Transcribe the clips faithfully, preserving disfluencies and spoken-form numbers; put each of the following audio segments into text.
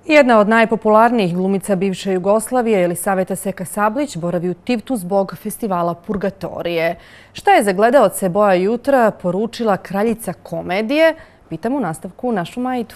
Jedna od najpopularnijih glumica bivše Jugoslavije, Elisaveta Seka Sablić, boravi u Tivtu zbog festivala Purgatorije. Šta je za gledaoce Boja jutra poručila kraljica komedije? Pitamo u nastavku našu Majdu.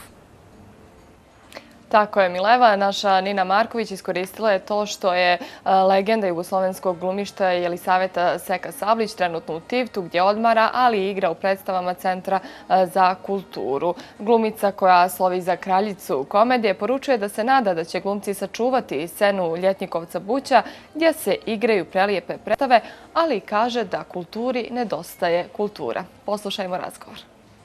Tako je, Mileva. Naša Nina Marković iskoristila je to što je legenda jugoslovenskog glumišta Elisaveta Seka Sablić trenutno u Tivtu gdje odmara, ali i igra u predstavama Centra za kulturu. Glumica koja slovi za kraljicu komedije poručuje da se nada da će glumci sačuvati scenu Ljetnikovca Buća gdje se igraju prelijepe predstave, ali kaže da kulturi nedostaje kultura. Poslušajmo razgovor.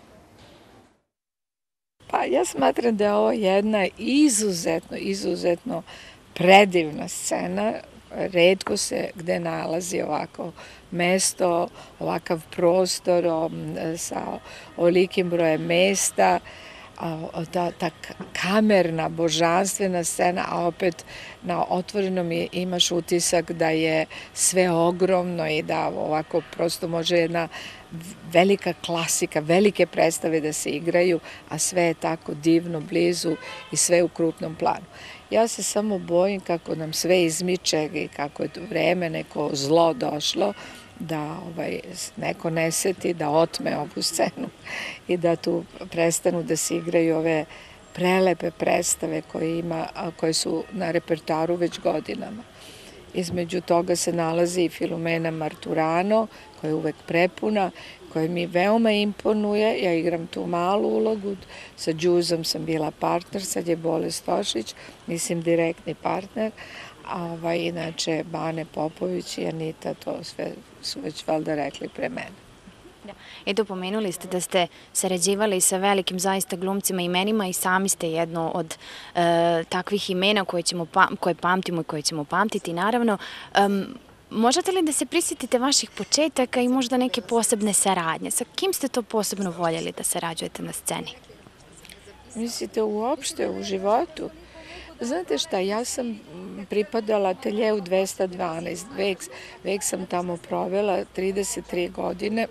Pa ja smatram da je ovo jedna izuzetno, izuzetno predivna scena. Retko se gde nalazi ovako mesto, ovakav prostor sa ovolikim brojem mesta, ta, ta kamerna, božanstvena scena, a opet na otvorenom je, imaš utisak da je sve ogromno i da ovako prosto može jedna velika klasika, velike predstave da se igraju, a sve je tako divno, blizu i sve u krupnom planu. Ja se samo bojim kako nam sve izmiče i kako je vreme neko zlo došlo, da ovaj, neko ne seti da otme ovu scenu i da tu prestanu da se igraju ove prelepe predstave koje, ima, koje su na repertoaru već godinama. Između toga se nalazi i Filomena Marturano, koja je uvek prepuna, koja mi veoma imponuje. Ja igram tu malu ulogu, sa Đuzom sam bila partner, sad je Bole Stošić, mislim direktni partner, a ovaj, inače Bane Popović i Anita, to sve su već valjda rekli pre mene. Eto, pomenuli ste da ste sarađivali sa velikim zaista glumcima imenima i sami ste jedno od takvih imena koje, ćemo, koje pamtimo i koje ćemo pamtiti, naravno. Možete li da se prisjetite vaših početaka i možda neke posebne saradnje? Sa kim ste to posebno voljeli da sarađujete na sceni? Mislite uopšte u životu? Znate šta, ja sam pripadala ateljeu dvesta dvanaest, vek, vek sam tamo provela trideset tri godine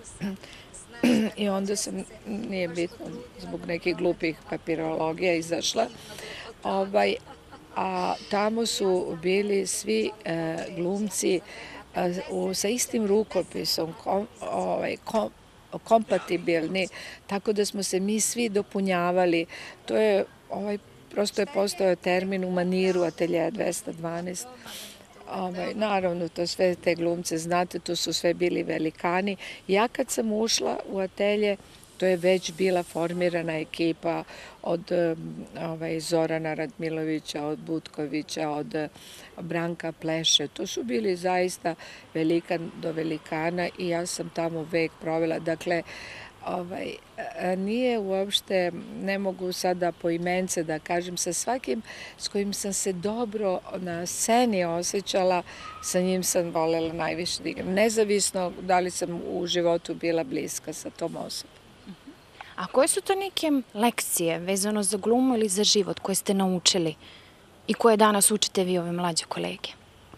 i onda sam, nije bitno, zbog nekih glupih papirologija izašla, ovaj, a tamo su bili svi e, glumci e, u, sa istim rukopisom, kom, ovaj, kom, kompatibilni, tako da smo se mi svi dopunjavali. To je ovaj prosto je postojao termin u maniru ateljeja dvesta dvanaest. Ovaj, naravno, to sve te glumce, znate, to su sve bili velikani. Ja kad sam ušla u atelje, to je već bila formirana ekipa od ovaj, Zorana Radmilovića, od Butkovića, od Branka Pleše. To su bili zaista velikan do velikana i ja sam tamo vek provela. Dakle, Ovaj, nije uopšte, ne mogu sada po imence da kažem, sa svakim s kojim sam se dobro na sceni osjećala, sa njim sam volela najviše da igram. Nezavisno da li sam u životu bila bliska sa tom osobom. A koje su to neke lekcije vezano za glumu ili za život koje ste naučili i koje danas učite vi ove mlađe kolege?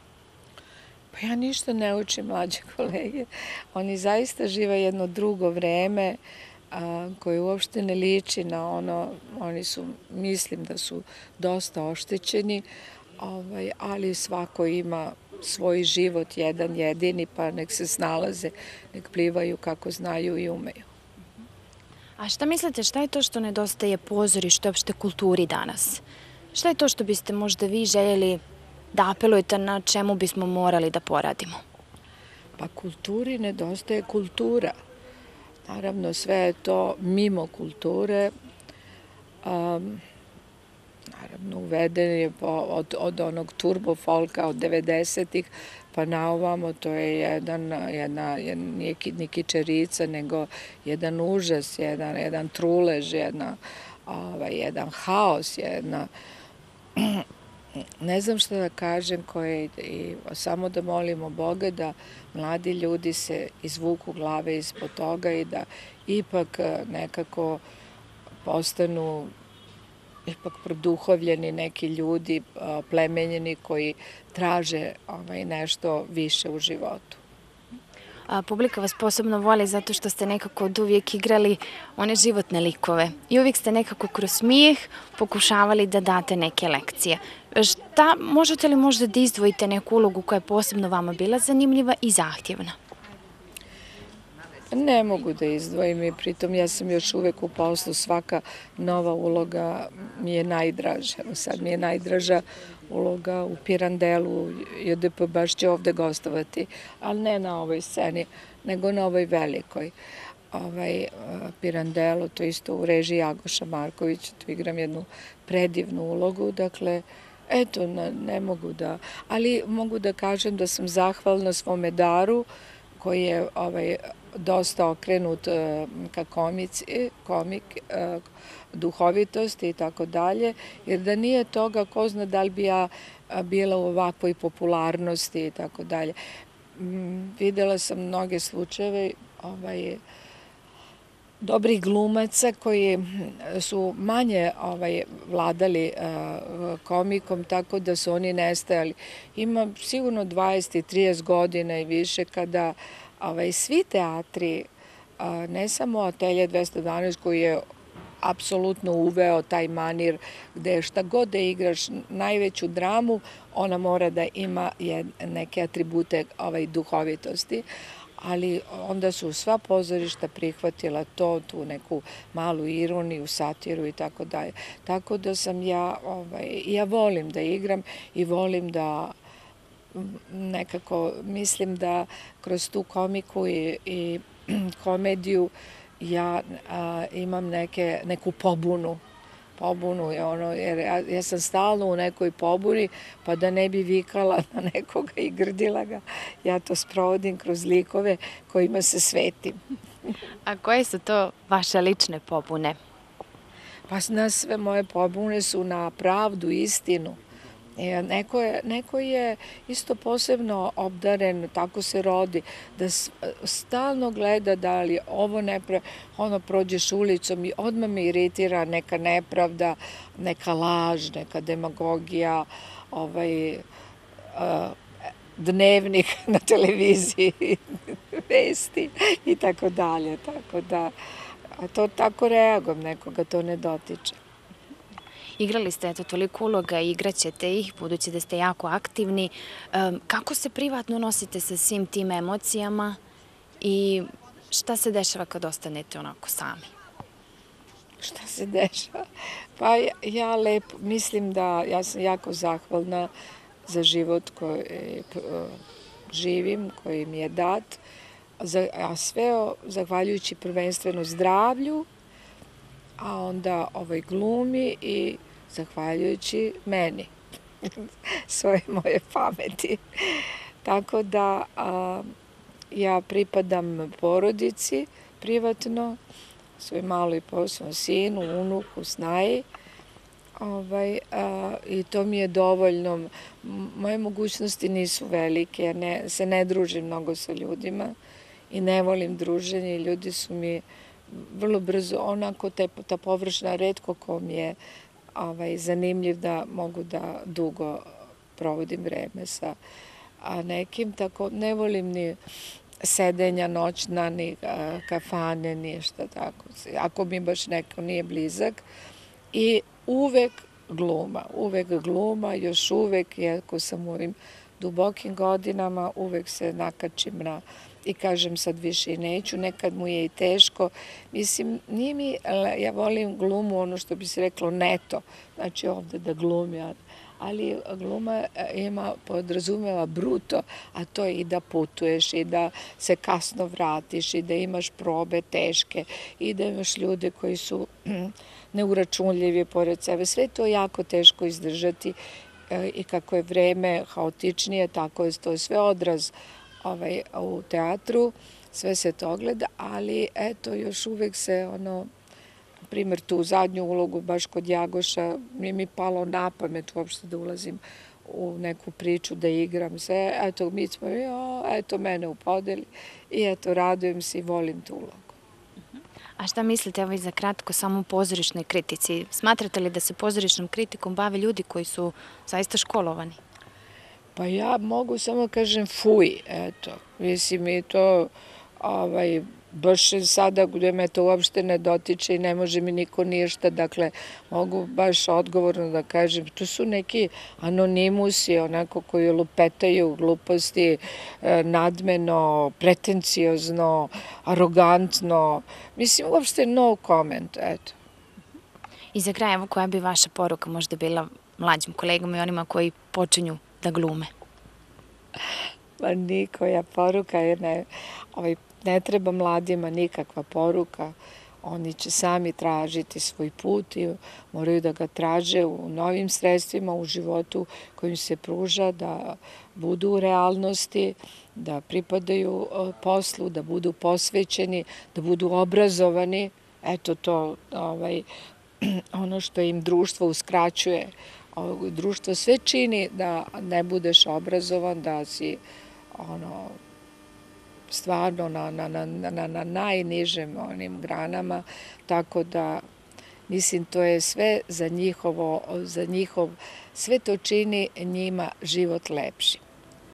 Pa ja ništa ne učim mlađe kolege. Oni zaista žive jedno drugo vreme a, koje uopšte ne liči na ono, oni su, mislim da su dosta oštećeni, ovaj, ali svako ima svoj život, jedan jedini, pa nek se snalaze, nek plivaju kako znaju i umeju. A šta mislite, šta je to što nedostaje pozorištu, uopšte kulturi danas? Šta je to što biste možda vi željeli da apelujete na čemu bismo morali da poradimo? Pa kulturi nedostaje kultura. Naravno, sve je to mimo kulture. Um, naravno, uveden je po, od, od onog turbo folka od devedesetih pa na ovamo, to je jedan, jedna, nije ni kičerica, nego jedan užas, jedan, jedan trulež, jedna, ovaj, jedan haos, jedna... Ne znam što da kažem, koje, i samo da molimo Boga da mladi ljudi se izvuku glave ispod toga i da ipak nekako postanu ipak produhovljeni neki ljudi, plemenjeni koji traže ovaj, nešto više u životu. publika vas posebno voli zato što ste nekako od uvijek igrali one životne likove i uvijek ste nekako kroz smijeh pokušavali da date neke lekcije. Šta, možete li možda da izdvojite neku ulogu koja je posebno vama bila zanimljiva i zahtjevna? Ne mogu da izdvojim i pritom ja sam još uvek u poslu, svaka nova uloga mi je najdraža. Evo sad mi je najdraža uloga u Pirandelu, J D P baš će ovde gostovati, ali ne na ovoj sceni, nego na ovoj velikoj. Ovaj, Pirandelu, to isto u režiji Jagoša Markovića, tu igram jednu predivnu ulogu, dakle, eto, ne mogu da, ali mogu da kažem da sam zahvalna svome daru, koji je ovaj, dosta okrenut ka komici, komik, duhovitosti i tako dalje, jer da nije toga, ko zna da li bi ja bila u ovakvoj popularnosti i tako dalje. Videla sam mnoge slučajeve ovaj, dobrih glumaca koji su manje ovaj, vladali uh, komikom, tako da su oni nestajali. Ima sigurno dvadeset i trideset godina i više kada ovaj, svi teatri, uh, ne samo Atelje dvesta dvanaest koji je apsolutno uveo taj manir gde šta god da igraš najveću dramu, ona mora da ima neke atribute ovaj, duhovitosti, ali onda su sva pozorišta prihvatila to, tu neku malu ironiju, satiru i tako dalje. Tako da sam ja, ovaj, ja volim da igram i volim da nekako, mislim da kroz tu komiku i, i komediju ja a, imam neke, neku pobunu. Pobunu je ono, jer ja, ja sam stalno u nekoj pobuni, pa da ne bi vikala na nekoga i grdila ga, ja to sprovodim kroz likove kojima se svetim. A koje su to vaše lične pobune? Pa na sve moje pobune su na pravdu, istinu. E, neko, je, neko je isto posebno obdaren, tako se rodi, da stalno gleda da li ovo ne pre, ono prođeš ulicom i odmah me iritira neka nepravda, neka laž, neka demagogija, ovaj, uh, dnevnik na televiziji, vesti i tako dalje. Tako da, a to tako reagujem, nekoga to ne dotiče. Igrali ste eto toliko uloga i igraćete ih, budući da ste jako aktivni. Kako se privatno nosite sa svim tim emocijama i šta se dešava kad ostanete onako sami? Šta se dešava? Pa ja lepo, mislim da ja sam jako zahvalna za život koji živim, koji mi je dat, a sve zahvaljujući prvenstveno zdravlju, a onda ovoj glumi i zahvaljujući meni, svoje moje pameti. Tako da a, ja pripadam porodici privatno, svoj maloj poslovnom sinu, unuku, snaji, ovaj, a, i to mi je dovoljno. Moje mogućnosti nisu velike, ja ne, se ne družim mnogo sa ljudima i ne volim druženje. Ljudi su mi vrlo brzo, onako te, ta površna, retko ko mi je ovaj, zanimljiv da mogu da dugo provodim vreme sa a nekim, tako ne volim ni sedenja noćna, ni a, kafane, ništa tako. Ako mi baš neko nije blizak. I uvek gluma, uvek gluma, još uvek, iako sam u ovim dubokim godinama, uvek se nakačim na i kažem sad više i neću, nekad mu je i teško. Mislim, nije mi, ja volim glumu, ono što bi se reklo neto, znači ovde da glumi, ali gluma ima, podrazumeva bruto, a to je i da putuješ i da se kasno vratiš i da imaš probe teške i da imaš ljude koji su neuračunljivi pored sebe. Sve to jako teško izdržati i kako je vreme haotičnije, tako je to sve odraz ovaj, u teatru, sve se to gleda, ali eto, još uvek se ono, na primjer, tu zadnju ulogu baš kod Jagoša, nije mi palo na pamet uopšte da ulazim u neku priču, da igram sve, eto, mi smo, jo, eto, mene upodeli i eto, radujem se i volim tu ulogu. A šta mislite, evo i za kratko, samo u pozorišnoj kritici? Smatrate li da se pozorišnom kritikom bave ljudi koji su zaista školovani? Pa ja mogu samo kažem fuj, eto. Mislim i to, ovaj, baš sada gde me to uopšte ne dotiče i ne može mi niko ništa, dakle, mogu baš odgovorno da kažem, to su neki anonimusi, onako koji lupetaju gluposti, nadmeno, pretenciozno, arogantno, mislim, uopšte no comment, eto. I za kraj, evo koja bi vaša poruka možda bila mlađim kolegama i onima koji počinju da glume? Pa nikoja poruka, jer ne, ovaj, ne treba mladima nikakva poruka, oni će sami tražiti svoj put i moraju da ga traže u novim sredstvima u životu kojim se pruža, da budu u realnosti, da pripadaju poslu, da budu posvećeni, da budu obrazovani. Eto to, ovaj, ono što im društvo uskraćuje. Društvo sve čini da ne budeš obrazovan, da si ono, stvarno na, na, na, na, na najnižem onim granama, tako da mislim to je sve za njihovo, za njihov, sve to čini njima život lepši.